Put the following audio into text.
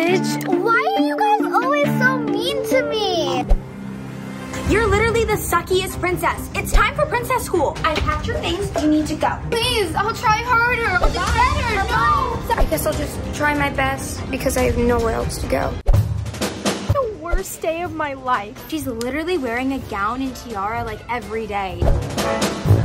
Bitch, why are you guys always so mean to me? You're literally the suckiest princess. It's time for princess school. I packed your things. You need to go. Please, I'll try harder. I'll do better. No. I guess I'll just try my best because I have nowhere else to go. The worst day of my life. She's literally wearing a gown and tiara like every day.